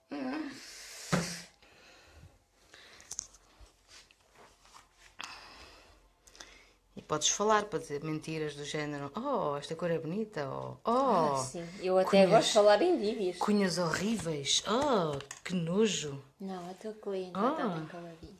E podes falar para dizer mentiras do género: Oh, esta cor é bonita. Sim. Eu até gosto de falar em dívidas. Cunhas horríveis. Oh, que nojo. Não, a tua cliente já está bem caladinha.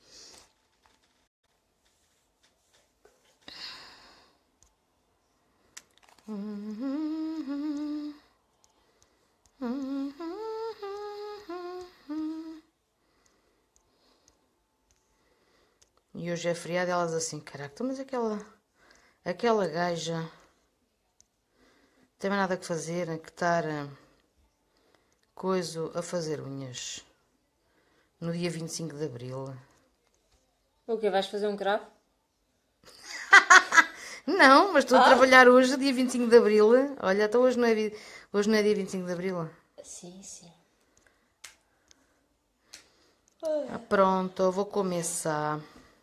E hoje é feriado, elas assim: Caraca, mas aquela gaja não tem mais nada que fazer, que estar coisa a fazer unhas no dia 25 de Abril. O quê? Vais fazer um cravo? Não, mas estou a trabalhar hoje, dia 25 de Abril. Olha, então hoje não é dia 25 de Abril. Sim, sim. Pronto, vou começar.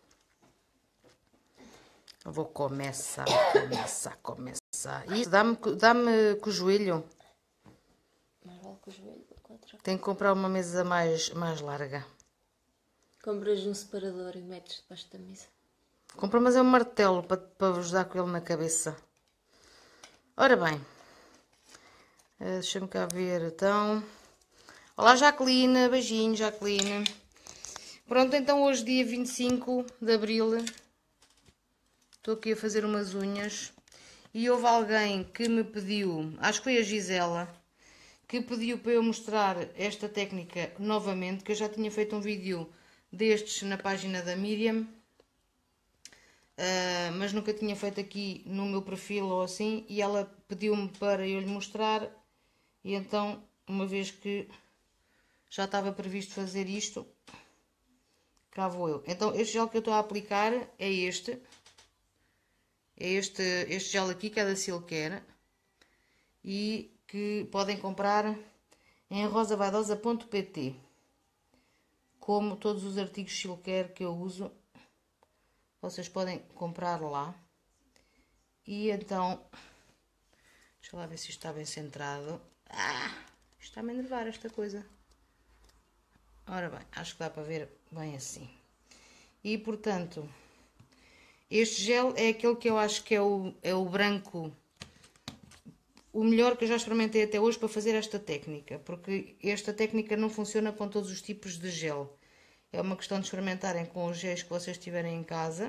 Vou começar. Isso, dá-me com o joelho. Mais vale que o joelho contra. Tenho que comprar uma mesa mais larga. Compras um separador e metes debaixo da mesa. Compra, mas é um martelo para vos dar com ele na cabeça. Ora bem. Deixa-me cá ver, então. Olá, Jacqueline. Beijinho, Jacqueline. Pronto, então hoje, dia 25 de Abril, estou aqui a fazer umas unhas. E houve alguém que me pediu, acho que foi a Gisela, que pediu para eu mostrar esta técnica novamente, que eu já tinha feito um vídeo destes na página da Miriam. Mas nunca tinha feito aqui no meu perfil ou assim, e ela pediu-me para eu lhe mostrar, e então, uma vez que já estava previsto fazer isto, cá vou eu. Então, este gel que eu estou a aplicar é este gel aqui, que é da Silcare, e que podem comprar em rosavaidosa.pt, como todos os artigos Silcare que eu uso. Vocês podem comprar lá. E então, deixa lá ver se isto está bem centrado. Isto está-me a enervar esta coisa. Ora bem, acho que dá para ver bem assim. E portanto, este gel é aquele que eu acho que é o branco, o melhor que eu já experimentei até hoje para fazer esta técnica. Porque esta técnica não funciona com todos os tipos de gel. É uma questão de experimentarem com os géis que vocês tiverem em casa.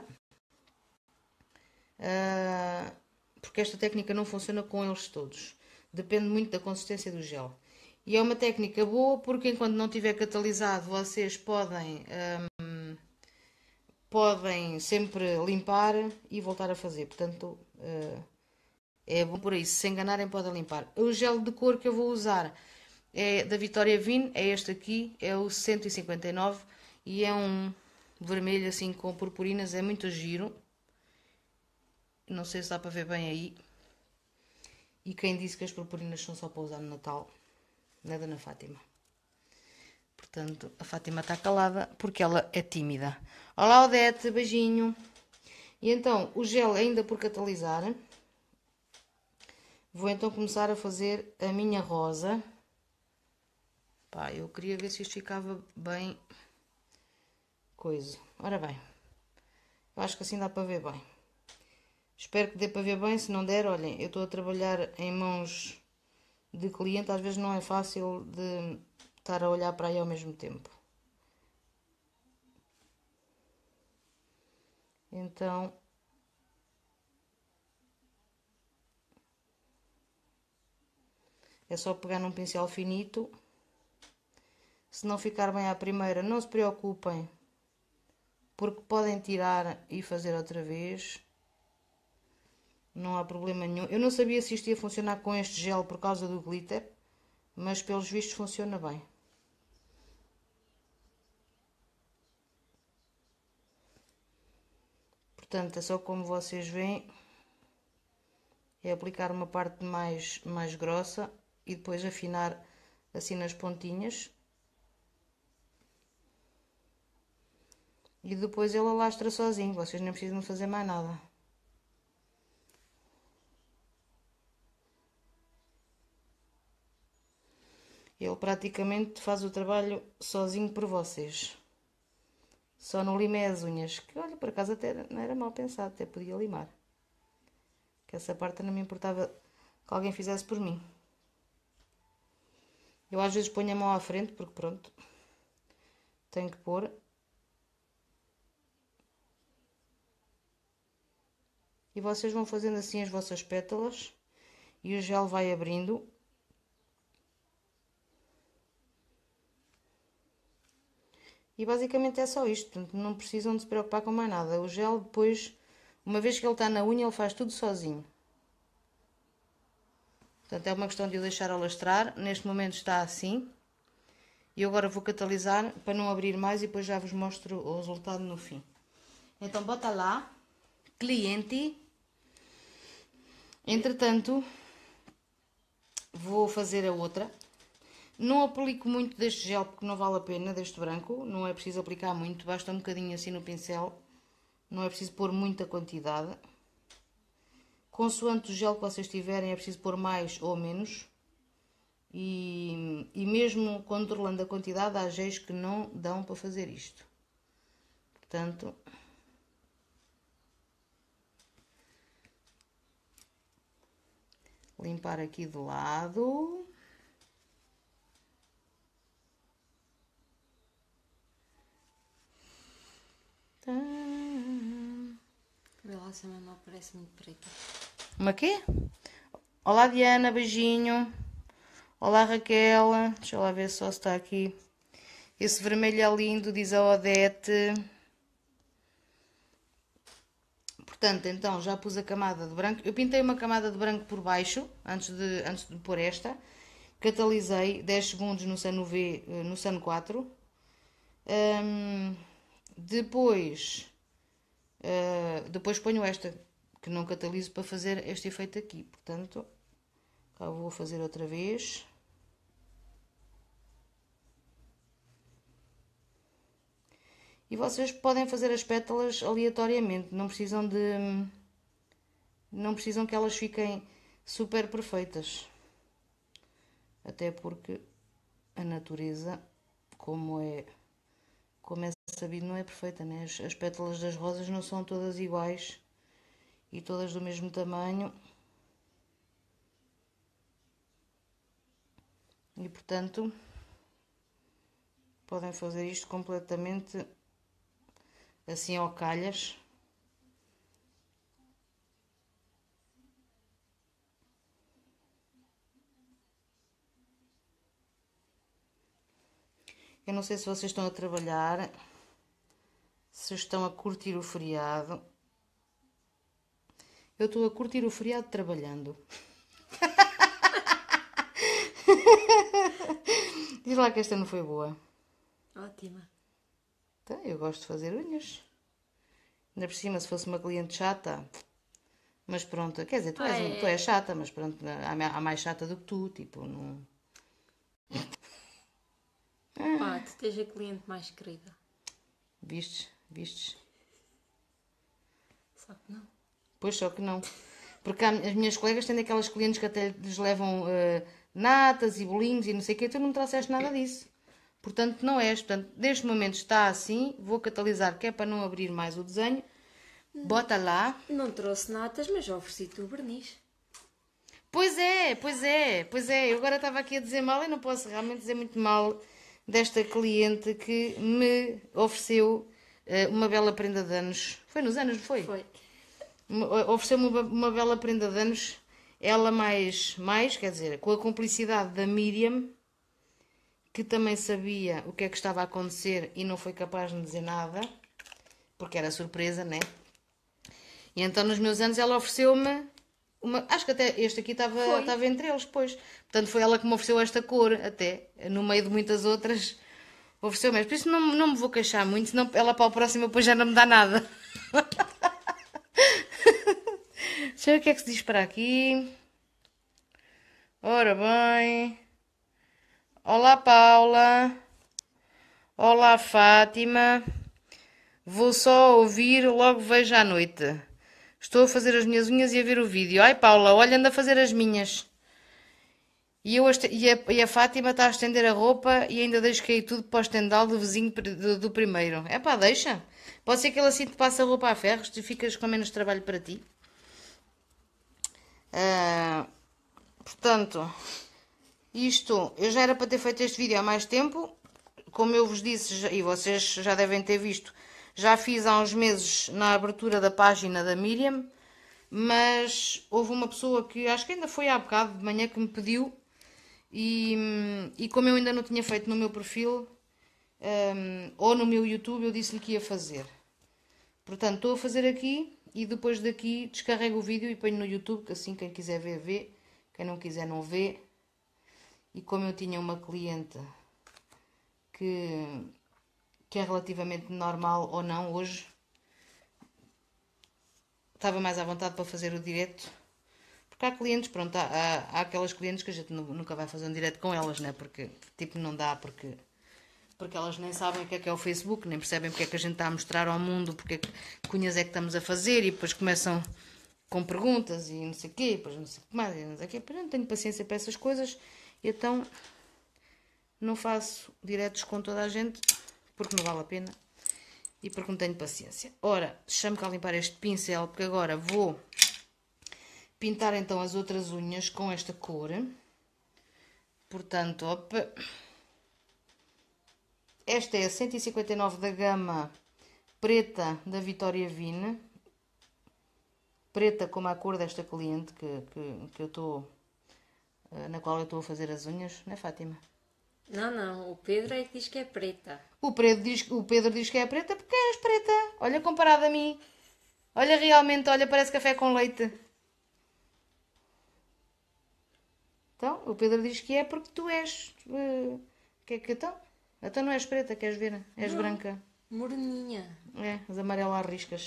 Porque esta técnica não funciona com eles todos. Depende muito da consistência do gel. E é uma técnica boa porque enquanto não tiver catalisado, vocês podem sempre limpar e voltar a fazer. Portanto, é bom por aí. Se enganarem, podem limpar. O gel de cor que eu vou usar é da Vitória Vine. É este aqui. É o 159. E é um vermelho assim com purpurinas. É muito giro. Não sei se dá para ver bem aí. E quem disse que as purpurinas são só para usar no Natal? Não é Dona Fátima. Portanto, a Fátima está calada porque ela é tímida. Olá, Odete, beijinho. E então, o gel ainda por catalisar. Vou então começar a fazer a minha rosa. Pá, eu queria ver se isto ficava bem coisa. Ora bem, eu acho que assim dá para ver bem. Espero que dê para ver bem. Se não der, olhem, eu estou a trabalhar em mãos de cliente. Às vezes não é fácil de estar a olhar para aí ao mesmo tempo. Então, é só pegar num pincel finito. Se não ficar bem à primeira, não se preocupem, porque podem tirar e fazer outra vez. Não há problema nenhum. Eu não sabia se isto ia funcionar com este gel por causa do glitter, mas pelos vistos funciona bem. Portanto, é só como vocês veem, é aplicar uma parte mais grossa e depois afinar assim nas pontinhas. E depois ele alastra sozinho, vocês não precisam fazer mais nada. Ele praticamente faz o trabalho sozinho por vocês. Só não limei as unhas, que olha, por acaso até não era mal pensado, até podia limar. Que essa parte não me importava que alguém fizesse por mim. Eu às vezes ponho a mão à frente, porque pronto, tenho que pôr. E vocês vão fazendo assim as vossas pétalas e o gel vai abrindo. E basicamente é só isto, portanto não precisam de se preocupar com mais nada. O gel depois, uma vez que ele está na unha, ele faz tudo sozinho. Portanto é uma questão de o deixar alastrar. Neste momento está assim. E eu agora vou catalisar para não abrir mais e depois já vos mostro o resultado no fim. Então bota lá, cliente. Entretanto, vou fazer a outra. Não aplico muito deste gel porque não vale a pena, deste branco. Não é preciso aplicar muito, basta um bocadinho assim no pincel. Não é preciso pôr muita quantidade. Consoante o gel que vocês tiverem, é preciso pôr mais ou menos. E mesmo controlando a quantidade, há géis que não dão para fazer isto. Portanto, limpar aqui do lado. Vê lá se a mamãe parece muito preta. Uma quê? Olá Diana, beijinho. Olá Raquel. Deixa eu lá ver só se está aqui. Esse vermelho é lindo, diz a Odete. Portanto, então, já pus a camada de branco. Eu pintei uma camada de branco por baixo, antes de pôr esta. Catalisei 10 segundos no Sun UV, no Sun 4. Depois ponho esta, que não cataliso, para fazer este efeito aqui. Portanto, cá vou fazer outra vez. E vocês podem fazer as pétalas aleatoriamente, não precisam que elas fiquem super perfeitas. Até porque a natureza, como é sabido, não é perfeita, né? As pétalas das rosas não são todas iguais e todas do mesmo tamanho. E portanto, podem fazer isto completamente assim ao calhas. Eu não sei se vocês estão a trabalhar, se estão a curtir o feriado. Eu estou a curtir o feriado trabalhando. Diz lá que esta não foi boa. Ótima. Então, eu gosto de fazer unhas. Ainda por cima, se fosse uma cliente chata. Mas pronto, quer dizer, tu és chata, mas pronto, há mais chata do que tu, tipo, não... Pá, tu tens a cliente mais querida. Vistes? Só que não. Pois, só que não. Porque as minhas colegas têm aquelas clientes que até lhes levam natas e bolinhos e não sei o quê, tu não me trouxeste nada disso. Portanto, não és. Portanto, neste momento está assim, vou catalisar, que é para não abrir mais o desenho. Bota lá. Não trouxe natas, mas já ofereci-te o verniz. Pois é. Eu agora estava aqui a dizer mal e não posso realmente dizer muito mal desta cliente que me ofereceu uma bela prenda de anos. Foi nos anos, não foi? Foi. Ofereceu-me uma bela prenda de anos. Ela mais, quer dizer, com a cumplicidade da Miriam, que também sabia o que é que estava a acontecer e não foi capaz de me dizer nada, porque era surpresa, né? E então nos meus anos ela ofereceu-me uma... Acho que até este aqui estava entre eles, pois. Portanto foi ela que me ofereceu esta cor, até, no meio de muitas outras, ofereceu-me. Por isso não me vou queixar muito, senão ela para o próximo depois já não me dá nada. Deixa eu ver o que é que se diz para aqui. Ora bem. Olá Paula. Olá Fátima. Vou só ouvir, logo vejo à noite. Estou a fazer as minhas unhas e a ver o vídeo. Ai Paula, olha, anda a fazer as minhas. E a Fátima está a estender a roupa e ainda deixo cair tudo para o estendal do vizinho do primeiro. É pá, deixa. Pode ser que ele assim te passe a roupa a ferros, tu ficas com menos trabalho para ti. Ah, portanto, isto, eu já era para ter feito este vídeo há mais tempo. Como eu vos disse, e vocês já devem ter visto, já fiz há uns meses na abertura da página da Miriam, mas houve uma pessoa que acho que ainda foi há bocado de manhã que me pediu, e como eu ainda não tinha feito no meu perfil ou no meu YouTube, eu disse-lhe que ia fazer. Portanto, estou a fazer aqui e depois daqui descarrego o vídeo e ponho no YouTube, que assim quem quiser ver, vê. Quem não quiser, não vê. E como eu tinha uma cliente que, que é relativamente normal ou não hoje, estava mais à vontade para fazer o direto. Porque há clientes, pronto, há aquelas clientes que a gente nunca vai fazer um direto com elas, né? Porque, tipo, não dá, porque elas nem sabem o que é o Facebook, nem percebem porque é que a gente está a mostrar ao mundo, porque é que cunhas é que estamos a fazer, e depois começam com perguntas e não sei o quê, depois não sei o que mais, e não sei o quê. Eu não tenho paciência para essas coisas, então não faço diretos com toda a gente, porque não vale a pena e porque não tenho paciência. Ora, deixa-me cá limpar este pincel, porque agora vou pintar então as outras unhas com esta cor. Portanto, opa, esta é a 159 da gama preta da Vitória Vine. Preta como a cor desta cliente que eu estou, na qual eu estou a fazer as unhas, não é, Fátima? Não, o Pedro é que diz que é preta. O Pedro diz que é preta porque és preta. Olha, comparado a mim. Olha, realmente, olha, parece café com leite. Então, o Pedro diz que é porque tu és. Que então? Então não és preta, queres ver? És Não. branca. Moreninha. É, as amarelas às riscas.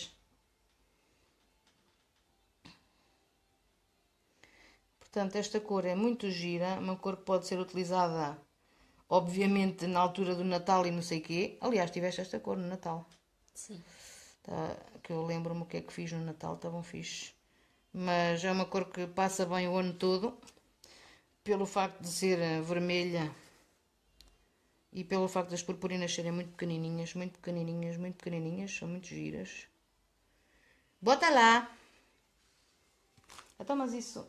Portanto, esta cor é muito gira, uma cor que pode ser utilizada, obviamente, na altura do Natal e não sei o quê. Aliás, tiveste esta cor no Natal. Sim. Tá, que eu lembro-me o que é que fiz no Natal, estavam fixe. Mas é uma cor que passa bem o ano todo, pelo facto de ser vermelha e pelo facto das purpurinas serem muito pequenininhas, muito pequenininhas, muito pequenininhas, são muito giras. Bota lá! Então, mas isso...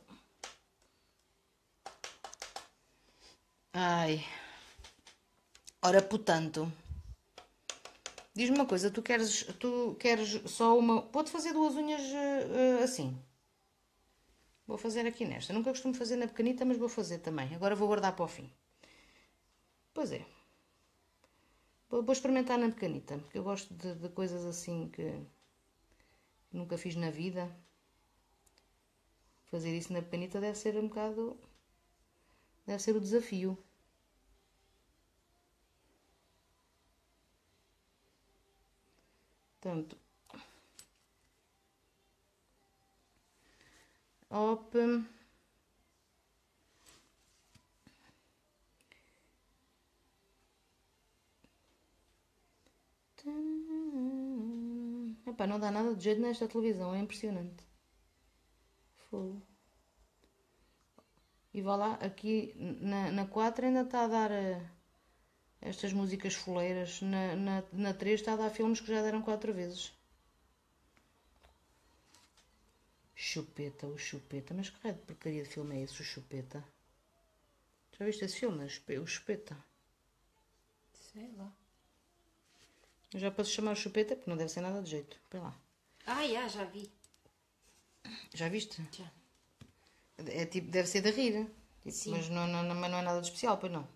Ai... Ora, portanto... Diz-me uma coisa, tu queres só uma... Pode fazer duas unhas assim. Vou fazer aqui nesta. Nunca costumo fazer na pequenita, mas vou fazer também. Agora vou guardar para o fim. Pois é. Vou experimentar na pequenita, porque eu gosto de coisas assim que nunca fiz na vida. Fazer isso na pequenita deve ser um bocado... Deve ser o desafio. Portanto... Op... Epá, não dá nada de jeito nesta televisão, é impressionante. Fogo. E vá lá, aqui na 4 ainda está a dar estas músicas foleiras. Na 3 está a dar filmes que já deram 4 vezes. Chupeta, o Chupeta. Mas que raio de porcaria de filme é esse, o Chupeta? Já viste esse filme, o Chupeta? Sei lá. Já posso chamar o Chupeta, porque não deve ser nada de jeito. Põe lá. Já vi. Já viste? Já. É tipo, deve ser de rir. Tipo, Sim. mas não é nada de especial, pois não?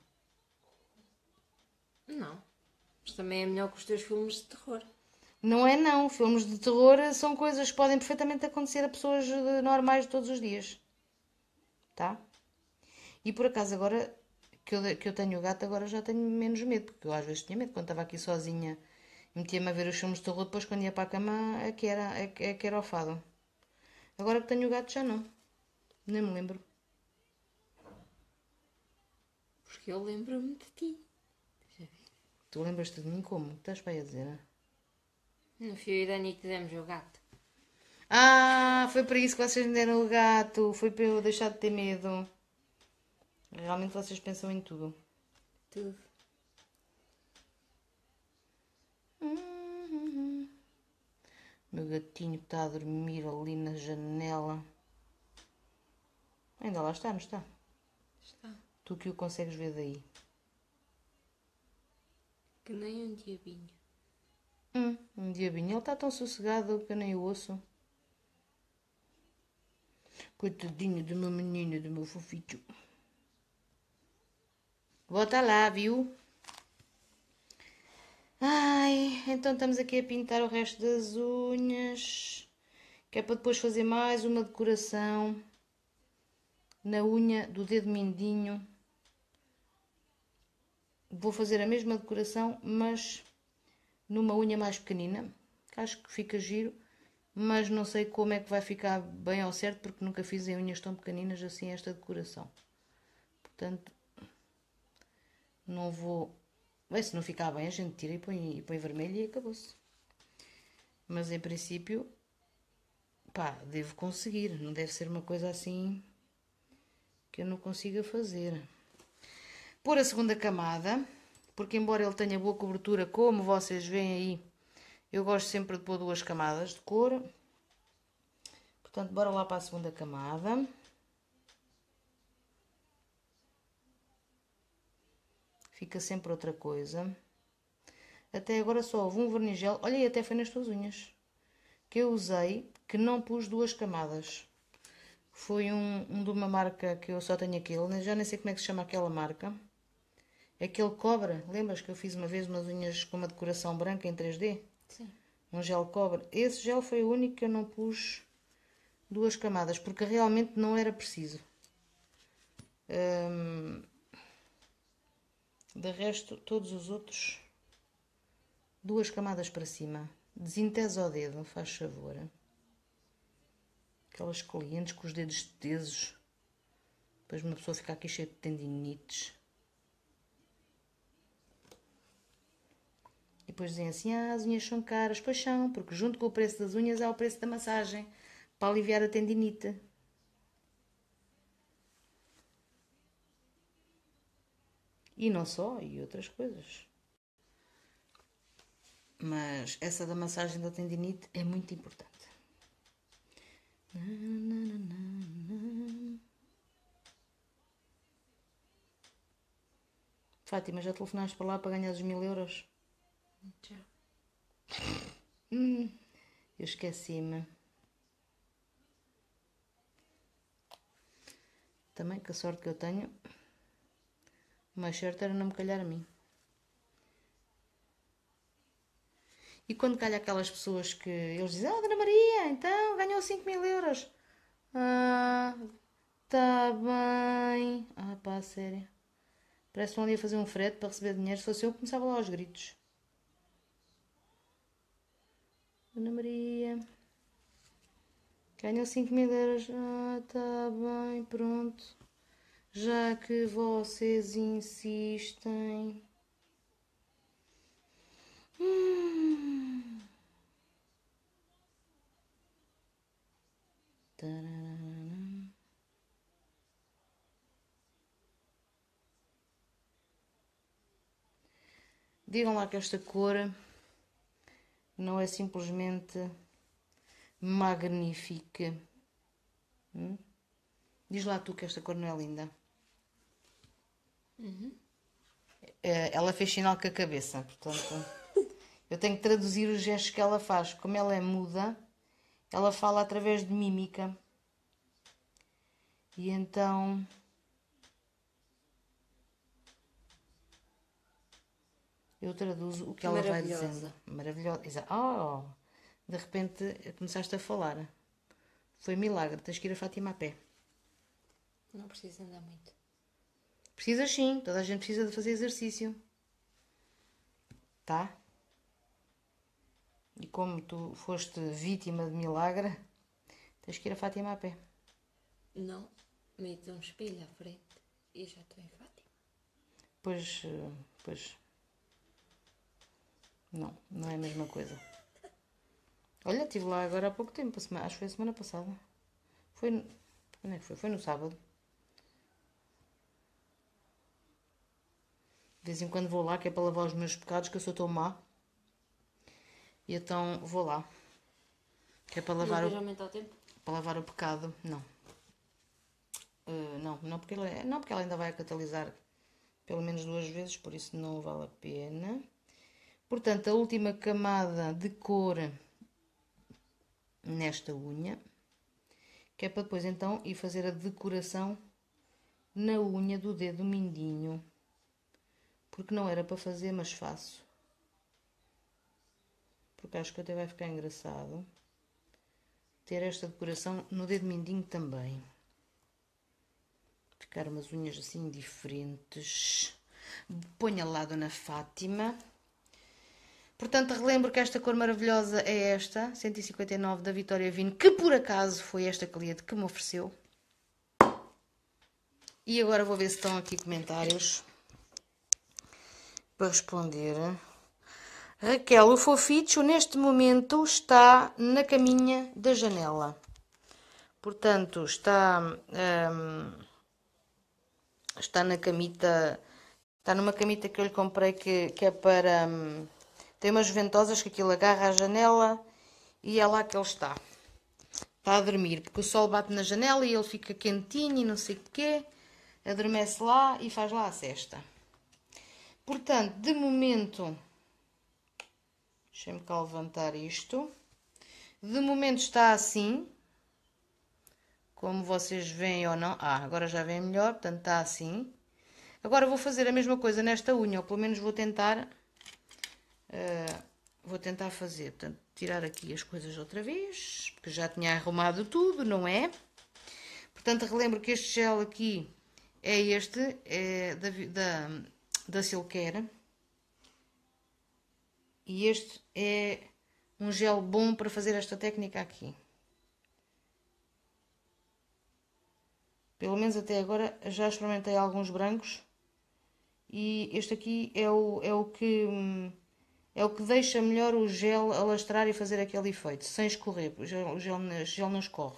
Não. Mas também é melhor que os teus filmes de terror. Não é não. Filmes de terror são coisas que podem perfeitamente acontecer a pessoas normais de todos os dias. Tá? E por acaso agora que eu tenho o gato, agora já tenho menos medo. Porque eu às vezes tinha medo quando estava aqui sozinha. Metia-me a ver os filmes de terror, depois quando ia para a cama é que era o fado. Agora que tenho o gato já não. Nem me lembro. Porque eu lembro-me de ti. Tu lembras-te de mim como? O que estás para aí a dizer? No fio e Dani que demos o gato. Ah, foi para isso que vocês me deram o gato. Foi para eu deixar de ter medo. Realmente vocês pensam em tudo. Tudo. Meu gatinho está a dormir ali na janela. Ainda lá está, não está? Está. Tu que o consegues ver daí. Que nem um diabinho. Um diabinho. Ele está tão sossegado que eu nem o ouço. Coitadinho do meu menino, do meu fofinho. Volta lá, viu? Ai, então estamos aqui a pintar o resto das unhas. Que é para depois fazer mais uma decoração na unha do dedo mindinho. Vou fazer a mesma decoração, mas numa unha mais pequenina. Que acho que fica giro, mas não sei como é que vai ficar bem ao certo, porque nunca fiz em unhas tão pequeninas assim esta decoração. Portanto, não vou... Bem, se não ficar bem, a gente tira e põe vermelho e acabou-se. Mas em princípio, pá, devo conseguir. Não deve ser uma coisa assim que eu não consiga fazer. Pôr a segunda camada, porque embora ele tenha boa cobertura, como vocês veem aí, eu gosto sempre de pôr 2 camadas de cor. Portanto, bora lá para a segunda camada. Fica sempre outra coisa. Até agora só houve um verniz gel. Olha aí, até foi nas tuas unhas. Que eu usei, que não pus 2 camadas. Foi um de uma marca que eu só tenho aquele. Já nem sei como é que se chama aquela marca. Aquele cobre. Lembras que eu fiz uma vez umas unhas com uma decoração branca em 3D? Sim. Um gel cobre. Esse gel foi o único que eu não pus 2 camadas. Porque realmente não era preciso. De resto, todos os outros, 2 camadas para cima. Desentesa o dedo, faz favor. Aquelas clientes com os dedos tesos. Depois uma pessoa fica aqui cheia de tendinites. E depois dizem assim, as unhas são caras. Pois são, porque junto com o preço das unhas há o preço da massagem. Para aliviar a tendinite. E não só, e outras coisas. Mas essa da massagem da tendinite é muito importante. Fátima, já telefonaste para lá para ganhar os 1000 euros? Já. Eu esqueci-me. Também, que a sorte que eu tenho, o mais certo era não me calhar a mim. E quando calha aquelas pessoas que eles dizem, Dona Maria, então ganhou 5000 euros. Ah, tá bem. Ah, pá, sério. Parece que estão ali a fazer um frete para receber dinheiro. Se fosse eu, começava lá aos gritos. Dona Maria, ganhou 5000 euros. Ah, tá bem, pronto. Já que vocês insistem. Tararara. Digam lá que esta cor não é simplesmente magnífica. Diz lá tu que esta cor não é linda. Ela fez sinal com a cabeça, portanto, eu tenho que traduzir os gestos que ela faz. Como ela é muda, ela fala através de mímica. E então eu traduzo o que ela vai dizendo. Maravilhosa. Oh, de repente começaste a falar. Foi milagre. Tens que ir a Fátima a pé. Não precisa andar muito. Precisas sim. Toda a gente precisa de fazer exercício. Tá? E como tu foste vítima de milagre, tens que ir a Fátima a pé. Não. Meto um espelho à frente e já estou em Fátima. Pois. Não, não é a mesma coisa. Olha, estive lá agora há pouco tempo, acho que foi a semana passada. Quando é que foi? Foi no sábado. De vez em quando vou lá, que é para lavar os meus pecados, que eu sou tão má. E então vou lá. Que é para lavar, Geralmente ao tempo. para lavar o pecado. Não. Não porque ela ainda vai catalisar pelo menos 2 vezes, por isso não vale a pena. Portanto, a última camada de cor nesta unha, que é para depois então ir fazer a decoração na unha do dedo mindinho. Porque não era para fazer, mas faço. Porque acho que até vai ficar engraçado ter esta decoração no dedo mindinho também. Ficar umas unhas assim diferentes. Ponha lá, Dona Fátima. Portanto, relembro que esta cor maravilhosa é esta, 159 da Vitória Vino, que por acaso foi esta cliente que me ofereceu. E agora vou ver se estão aqui comentários para responder. Raquel, o foficho neste momento está na caminha da janela. Portanto, está na camita, está numa camita que eu lhe comprei que é para... tem umas ventosas que aquilo agarra à janela e é lá que ele está. Está a dormir, porque o sol bate na janela e ele fica quentinho e não sei o quê. Adormece lá e faz lá a cesta. Portanto, de momento... Deixem-me cá levantar isto. De momento está assim. Como vocês veem ou não. Agora já vem melhor, portanto está assim. Agora vou fazer a mesma coisa nesta unha, ou pelo menos vou tentar... fazer. Portanto, tirar aqui as coisas outra vez, porque já tinha arrumado tudo, não é? Portanto, relembro que este gel aqui é este, é da Silcare. E este é um gel bom para fazer esta técnica aqui. Pelo menos até agora já experimentei alguns brancos. E este aqui é o que deixa melhor o gel alastrar e fazer aquele efeito, sem escorrer. O gel não escorre.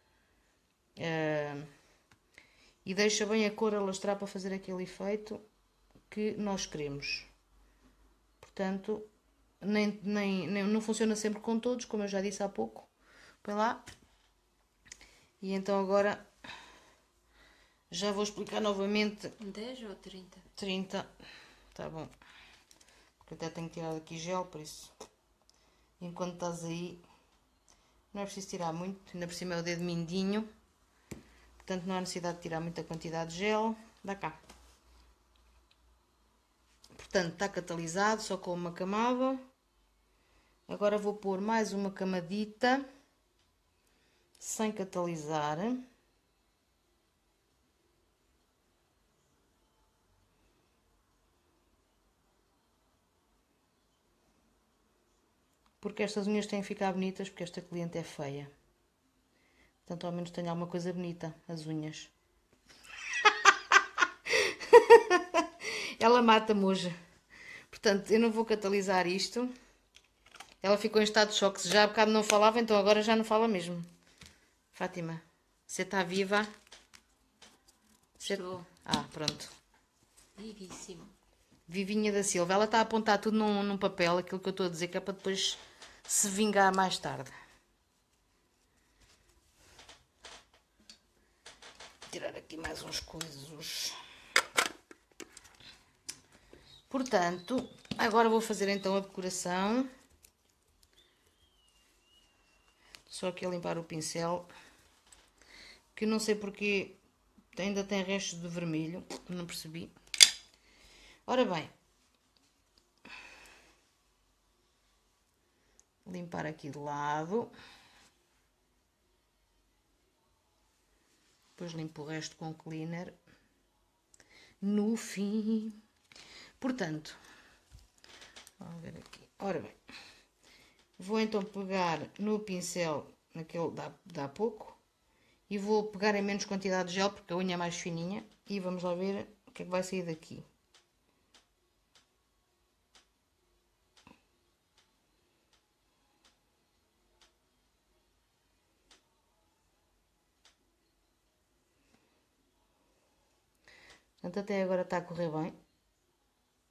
E deixa bem a cor alastrar para fazer aquele efeito que nós queremos. Portanto, não funciona sempre com todos, como eu já disse há pouco. Põe lá. E então agora já vou explicar novamente. 10 ou 30? 30. Tá bom. Porque até tenho que tirar aqui gel, por isso. Enquanto estás aí, não é preciso tirar muito. Ainda por cima é o dedo mindinho. Portanto, não há necessidade de tirar muita quantidade de gel. Dá cá. Portanto, está catalisado, só com uma camada. Agora vou pôr mais uma camadita, sem catalisar. Porque estas unhas têm que ficar bonitas, porque esta cliente é feia. Portanto, ao menos tenho alguma coisa bonita, as unhas. Ela mata-me hoje. Portanto, eu não vou catalisar isto. Ela ficou em estado de choque. Já há bocado não falava, então agora já não fala mesmo. Fátima, você está viva? Estou. Pronto. Vivíssimo. Vivinha da Silva. Ela está a apontar tudo num papel, aquilo que eu estou a dizer, que é para depois se vingar mais tarde. Vou tirar aqui mais uns coisos. Portanto, agora vou fazer então a decoração. Só aqui a limpar o pincel, que não sei porque ainda tem restos de vermelho, não percebi. Ora bem, limpar aqui de lado, depois limpo o resto com cleaner no fim. Portanto, vamos ver aqui. Ora bem, vou então pegar no pincel, naquele dá pouco, e vou pegar em menos quantidade de gel, porque a unha é mais fininha, e vamos lá ver o que é que vai sair daqui. Portanto, até agora está a correr bem.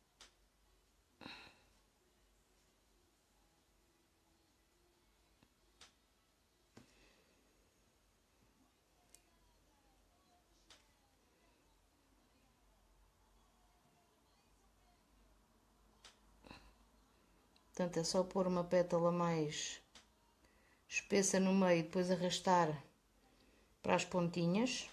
Portanto, é só pôr uma pétala mais espessa no meio e depois arrastar para as pontinhas.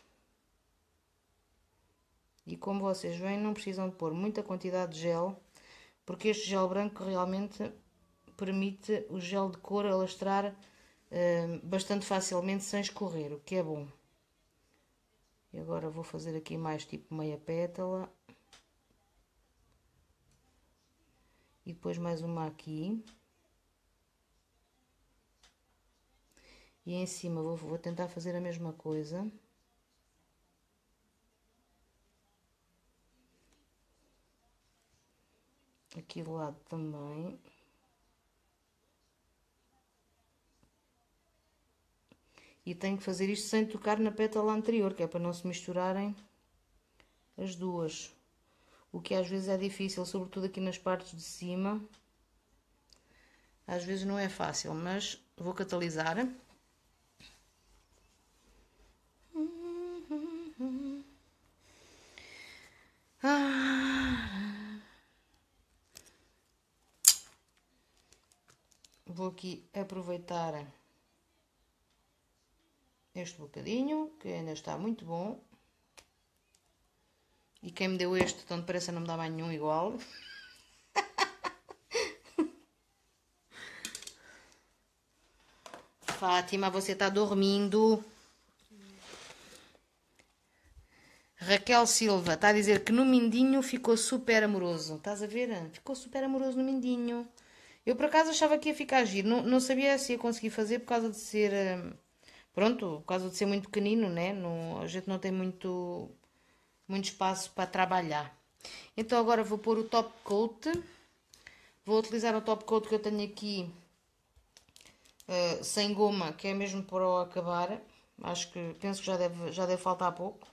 E como vocês veem, não precisam de pôr muita quantidade de gel, porque este gel branco realmente permite o gel de cor alastrar bastante facilmente sem escorrer, o que é bom. E agora vou fazer aqui mais tipo meia pétala. E depois mais uma aqui. E em cima vou tentar fazer a mesma coisa. Aqui do lado também. E tenho que fazer isto sem tocar na pétala anterior, que é para não se misturarem as duas. O que às vezes é difícil, sobretudo aqui nas partes de cima. Às vezes não é fácil, mas vou catalisar. Vou aqui aproveitar este bocadinho, que ainda está muito bom. E quem me deu este, tão depressa, não me dá mais nenhum igual. Fátima, você está dormindo. Raquel Silva está a dizer que no mindinho ficou super amoroso. Estás a ver? Ficou super amoroso no mindinho. Eu por acaso achava que ia ficar giro. Não sabia se ia conseguir fazer por causa de ser... Pronto, por causa de ser muito pequenino, né? A gente não tem muito espaço para trabalhar. Então agora vou pôr o top coat. Vou utilizar o top coat que eu tenho aqui sem goma, que é mesmo para o acabar. Penso que já deve faltar pouco.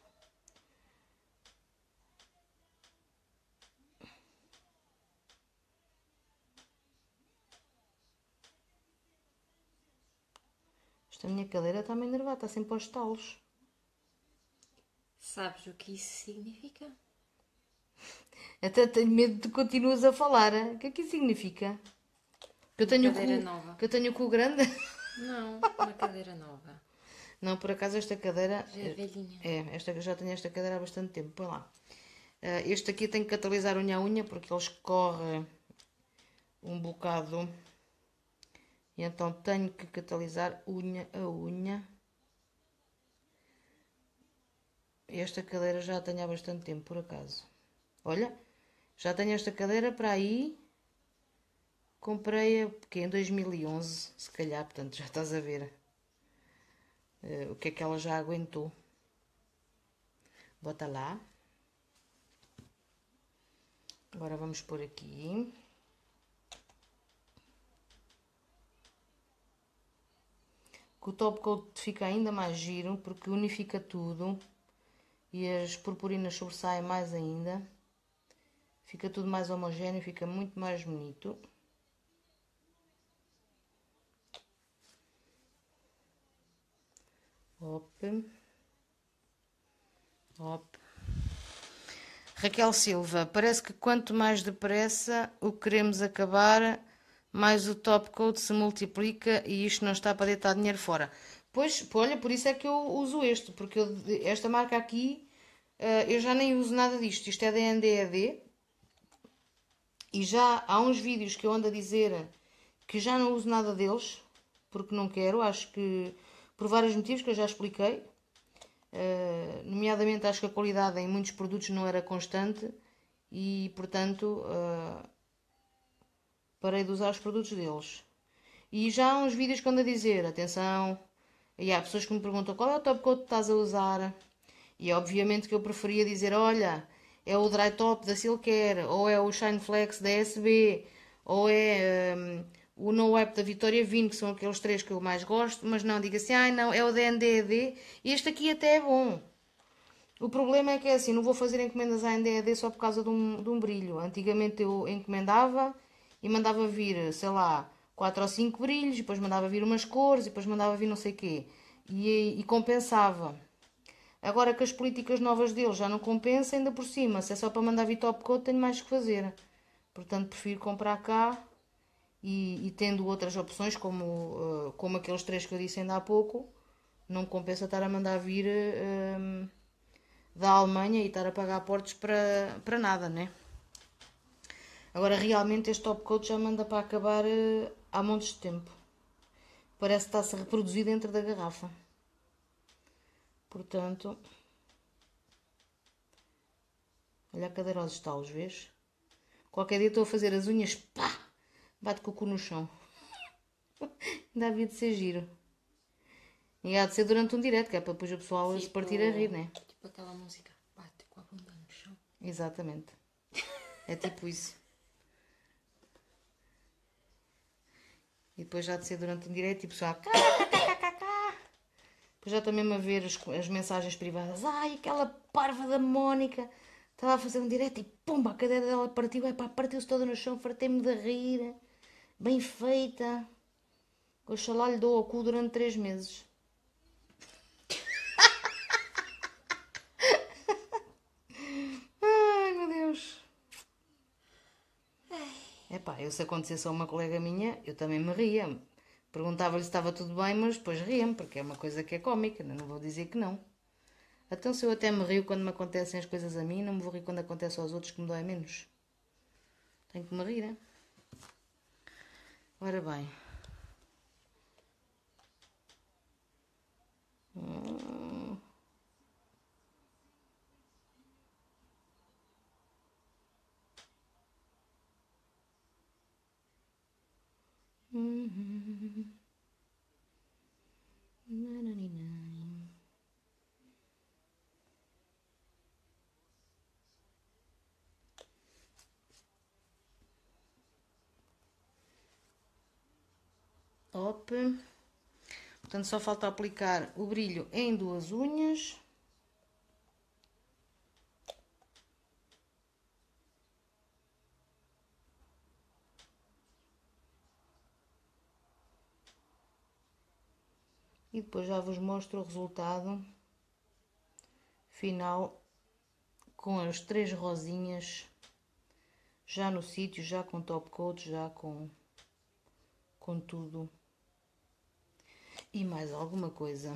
Esta minha cadeira está meio nervada, está sempre aos talos. Sabes o que isso significa? Até tenho medo de continuas a falar. O que é que isso significa? Que eu tenho cadeira nova. Que eu tenho o cu grande? Não, uma cadeira nova. Não, por acaso esta cadeira... Já é velhinha. Já tenho esta cadeira há bastante tempo. Põe lá. Este aqui tem que catalisar unha a unha porque ele escorre um bocado. E então tenho que catalisar unha a unha. Esta cadeira já a tenho há bastante tempo, por acaso. Olha, já tenho esta cadeira para aí. Comprei-a em 2011, se calhar, portanto já estás a ver o que é que ela já aguentou. Bota lá. Agora vamos pôr aqui. Que o top coat fica ainda mais giro, porque unifica tudo. E as purpurinas sobressaem mais ainda. Fica tudo mais homogéneo, fica muito mais bonito. Hop. Hop. Raquel Silva, parece que quanto mais depressa o queremos acabar, mais o top coat se multiplica e isto não está para deitar dinheiro fora. Pois, olha, por isso é que eu uso este, porque esta marca aqui, eu já nem uso nada disto. Isto é da NDED. E já há uns vídeos que eu ando a dizer que já não uso nada deles, porque não quero, acho que por vários motivos que eu já expliquei. Nomeadamente acho que a qualidade em muitos produtos não era constante e portanto parei de usar os produtos deles. E já há uns vídeos que ando a dizer, atenção, e há pessoas que me perguntam qual é o top coat que estás a usar, e obviamente que eu preferia dizer, olha, é o Dry Top da Silcare, ou é o Shine Flex da SB, ou é o No Wipe da Vitória Vino, que são aqueles três que eu mais gosto, mas não, diga assim, ai não, é o da NDED, e este aqui até é bom. O problema é que é assim, não vou fazer encomendas à NDED só por causa de um brilho. Antigamente eu encomendava e mandava vir, sei lá, 4 ou 5 brilhos, depois mandava vir umas cores, depois mandava vir não sei o quê. E compensava. Agora que as políticas novas deles já não compensa, ainda por cima, se é só para mandar vir top coat, tenho mais que fazer. Portanto, prefiro comprar cá e tendo outras opções, como aqueles três que eu disse ainda há pouco, não compensa estar a mandar vir da Alemanha e estar a pagar portos para nada, né? Agora, realmente, este top coat já manda para acabar há montes de tempo. Parece que está-se a reproduzir dentro da garrafa. Portanto, olha a cadeirosa estalos, vês? Qualquer dia estou a fazer as unhas, pá! Bate com o cu no chão. Ainda havia de ser giro. E há de ser durante um direto, que é para depois o pessoal se partir a rir, né? Tipo aquela música, bate com a bunda no chão. Exatamente. É tipo isso. E depois já de ser durante um direto e o pessoal... Depois já estou mesmo a ver as mensagens privadas. Ai, aquela parva da Mónica estava a fazer um direto e pumba, a cadeira dela partiu. É pá, partiu-se toda no chão, fartei-me de rir. Bem feita. Oxalá lhe dou ao cu durante 3 meses. Ai, meu Deus. Epá, eu se acontecesse a uma colega minha, eu também me ria. Perguntava-lhe se estava tudo bem, mas depois ria-me, porque é uma coisa que é cómica, não vou dizer que não. Então se eu até me rio quando me acontecem as coisas a mim, não me vou rir quando acontece aos outros que me dói menos. Tenho que me rir, né? Ora bem. Op. Portanto, só falta aplicar o brilho em 2 unhas. E depois já vos mostro o resultado final com as 3 rosinhas já no sítio, já com top coat, já com tudo e mais alguma coisa.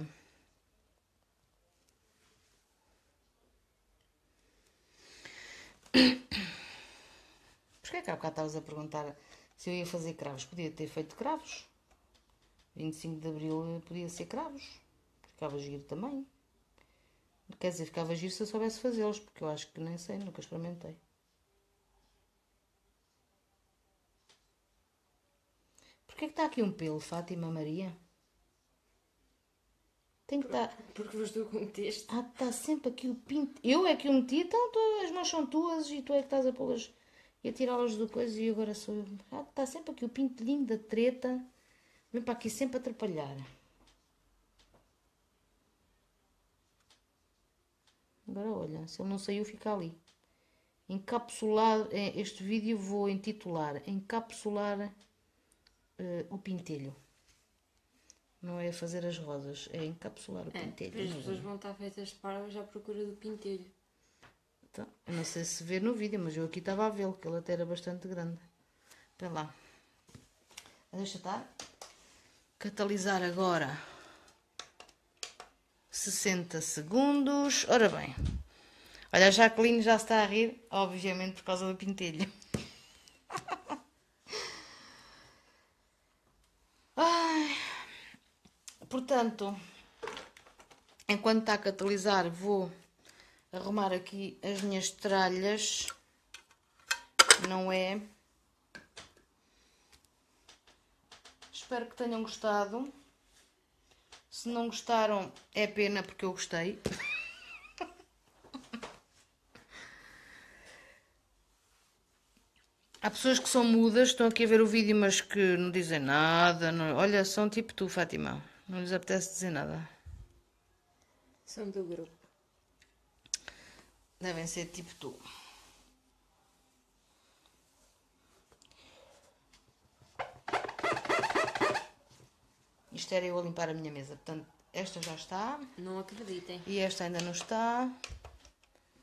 Porquê que há bocado estavas a perguntar se eu ia fazer cravos? Podia ter feito cravos. 25 de Abril podia ser cravos. Ficava giro também. Quer dizer, ficava giro se eu soubesse fazê-los, porque eu acho que nem sei, nunca experimentei. Porquê que está aqui um pelo, Fátima Maria? Tem que estar... Porque vos tu cometeste. Ah, está sempre aqui o pinto. Eu é que o meti, então as mãos são tuas e tu é que estás a pô-las e a tirá-las do coisa e agora sou eu. Ah, está sempre aqui o pintelhinho da treta. Vem para aqui sempre a atrapalhar. Agora olha, se ele não saiu, fica ali. Encapsular, este vídeo vou intitular Encapsular o pintelho. Não é fazer as rosas, é encapsular o pintelho. As pessoas vão estar feitas parvas à procura do pintelho. Então, eu não sei se vê no vídeo, mas eu aqui estava a vê-lo, que ele até era bastante grande. Espera lá. Deixa estar. Catalisar agora 60 segundos. Ora bem. Olha, a Jacqueline já está a rir, obviamente por causa do pintelho. Ai. Portanto, enquanto está a catalisar, vou arrumar aqui as minhas tralhas. Não é? Espero que tenham gostado. Se não gostaram, é pena porque eu gostei. Há pessoas que são mudas, estão aqui a ver o vídeo, mas que não dizem nada. Não... Olha, são tipo tu, Fátima. Não lhes apetece dizer nada. São do grupo. Devem ser tipo tu. Isto era eu a limpar a minha mesa. Portanto, esta já está. Não acreditem. E esta ainda não está.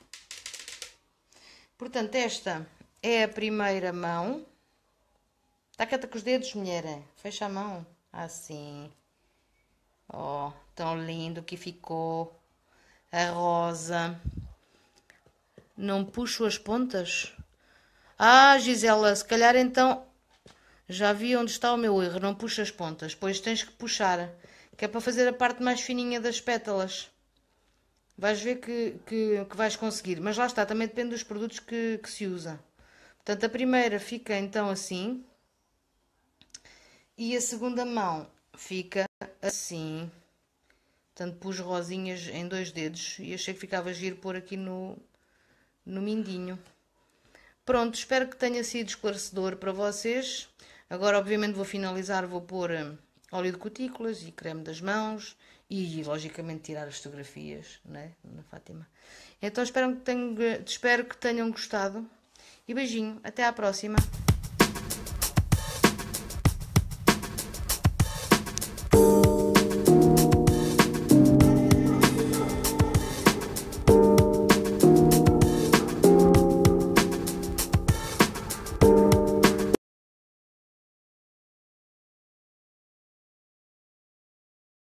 Portanto, esta é a primeira mão. Está quieta com os dedos, mulher. Fecha a mão. Assim. Ó, tão lindo que ficou. A rosa. Não puxo as pontas? Ah, Gisela, se calhar então... Já vi onde está o meu erro. Não puxo as pontas. Pois tens que puxar. Que é para fazer a parte mais fininha das pétalas. Vais ver que vais conseguir. Mas lá está, também depende dos produtos que se usa. Portanto, a primeira fica então assim. E a segunda mão fica assim. Portanto, pus rosinhas em 2 dedos. E achei que ficava giro pôr aqui no mindinho. Pronto, espero que tenha sido esclarecedor para vocês. Agora, obviamente, vou finalizar. Vou pôr óleo de cutículas e creme das mãos. E, logicamente, tirar as fotografias, né, na Fátima. Então, espero que tenham gostado. E beijinho. Até à próxima.